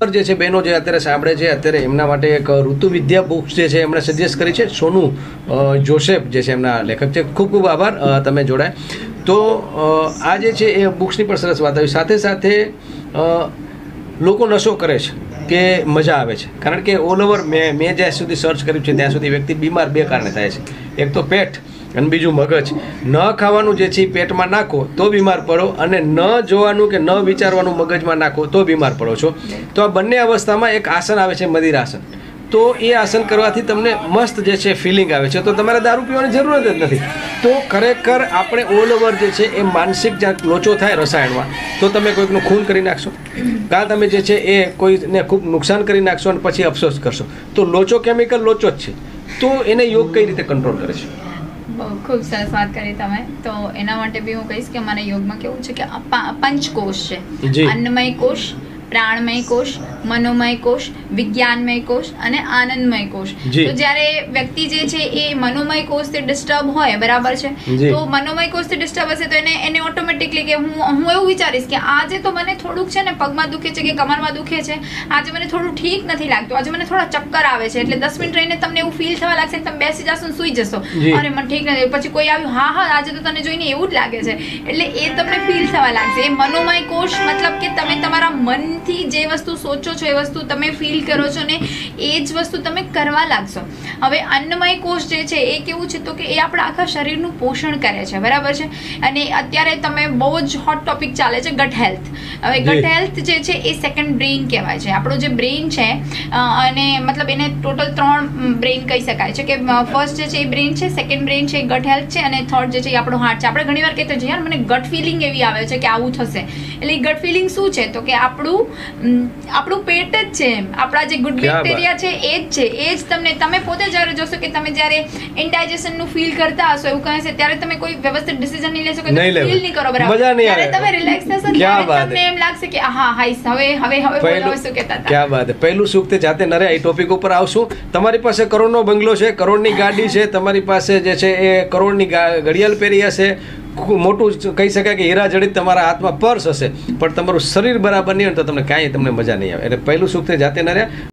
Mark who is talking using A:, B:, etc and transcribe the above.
A: જે છે બહેનો જે અત્યારે સાંભળે છે અત્યારે એમના માટે એક ઋતુ વિદ્યા બુક્સ જે છે એમણે સજેસ્ટ કરી છે. સોનુ જોસેફ જે છે એમના લેખક છે. ખૂબ ખૂબ આભાર તમે જોડાય. તો આ જે છે એ બુક્સની પણ સરસ વાત આવી. સાથે સાથે લોકો નશો કરે છે કે મજા આવે છે, કારણ કે ઓલ ઓવર મેં જ્યાં સુધી સર્ચ કર્યું છે ત્યાં સુધી વ્યક્તિ બીમાર બે કારણે થાય છે. એક તો પેટ અને બીજું મગજ. ન ખાવાનું જે છે પેટમાં નાખો તો બીમાર પડો, અને ન જોવાનું કે ન વિચારવાનું મગજમાં નાખો તો બીમાર પડો છો. તો આ બંને અવસ્થામાં એક આસન આવે છે મદિરાસન. તો એ આસન કરવાથી તમને મસ્ત જે છે ફિલિંગ આવે છે. તો તમારે દારૂ પીવાની જરૂરત જ નથી. તો ખરેખર આપણે ઓલ ઓવર જે છે એ માનસિક જ્યાં લોચો થાય રસાયણમાં, તો તમે કોઈકનું ખૂન કરી નાખશો, કાં તમે જે છે એ કોઈને ખૂબ નુકસાન કરી નાખશો અને પછી અફસોસ કરશો. તો લોચો કેમિકલ લોચો જ છે. તો એને યોગ કઈ રીતે કંટ્રોલ કરે છે?
B: ખૂબ સરસ વાત કરી તમે. તો એના માટે બી હું કહીશ કે અમારા યોગમાં કેવું છે કે પંચકોશ છે. અન્નમય કોષ, પ્રાણમય કોષ, મનોમય કોષ, વિજ્ઞાનમય કોષ અને આનંદમય કોષ. તો જ્યારે વ્યક્તિ જે છે એ મનોમય કોષથી ડિસ્ટર્બ હોય, બરાબર છે, તો મનોમય કોષથી ડિસ્ટર્બ હશે તો એને ઓટોમેટિકલી કે હું એવું વિચારીશ કે આજે તો મને થોડુંક છે ને પગમાં દુખે છે કે કમરમાં દુખે છે, આજે મને થોડું ઠીક નથી લાગતું, આજે મને થોડા ચક્કર આવે છે. એટલે 10 મિનિટ રહીને તમને એવું ફીલ થવા લાગશે, તમે બેસી જશો ને સૂઈ જશો, અરે મને ઠીક નથી. પછી કોઈ આવ્યું, હા આજે તો તને જોઈને એવું જ લાગે છે, એટલે એ તમને ફીલ થવા લાગશે. એ મનોમય કોષ મતલબ કે તમે તમારા મનથી જે વસ્તુ સોચો છો એ વસ્તુ તમે ફીલ કરો છો ને એ જ વસ્તુ તમે કરવા લાગશો. હવે અન્નમય કોષ જે છે એ કેવું છે તો કે એ આપણા આખા શરીરનું પોષણ કરે છે, બરાબર છે. અને અત્યારે તમે બહુ જ હોટ ટોપિક ચાલે છે ગટ હેલ્થ. હવે ગટ હેલ્થ જે છે એ સેકન્ડ બ્રેઇન કહેવાય છે. આપણો જે બ્રેઇન છે અને મતલબ એને ટોટલ 3 બ્રેઇન કહી શકાય છે કે ફર્સ્ટ જે છે એ બ્રેઇન છે, સેકન્ડ બ્રેઇન છે એ ગટ હેલ્થ છે, અને થર્ડ જે છે એ આપણો હાર્ટ છે. આપણે ઘણીવાર કહેતા છીએ યાર મને ગટ ફિલિંગ એવી આવે છે કે આવું થશે. એટલે ગટ ફિલિંગ શું છે તો કે આપણું પેટ જ છે, આપણા જે ગુડ બેક્ટેરિયા છે એ જ છે. એ જ તમે પોતે જ્યારે જોશો કે તમે જ્યારે ઇનડાઇજેશન નું ફીલ કરતા હશો, એવું કહે છે, ત્યારે તમે કોઈ વ્યવસ્થિત ડિસિઝન નહીં લેશો, કે ફીલ નહીં કરો, બરાબર. ત્યારે તમે રિલેક્સ થશો, ત્યારે તમને એમ લાગશે કે હા હાઈસ હવે બોલો શું કહેતા હતા. ક્યા વાત.
A: પહેલું સુખ તે જાતે નરે. આ ટોપિક ઉપર આવશું. તમારી પાસે કરોડનો બંગલો છે, કરોડની ગાડી છે, તમારી પાસે જે છે એ કરોડની ઘડિયાળ પહેરી હશે, મોટું કહી શકાય કે હીરા જડિત તમારા હાથમાં પર્સ હશે, પણ તમારું શરીર બરાબર નહીં હોય તો તમને કાંઈ મજા નહીં આવે. એટલે પહેલું સુખ તે જાતે ન રહ્યા.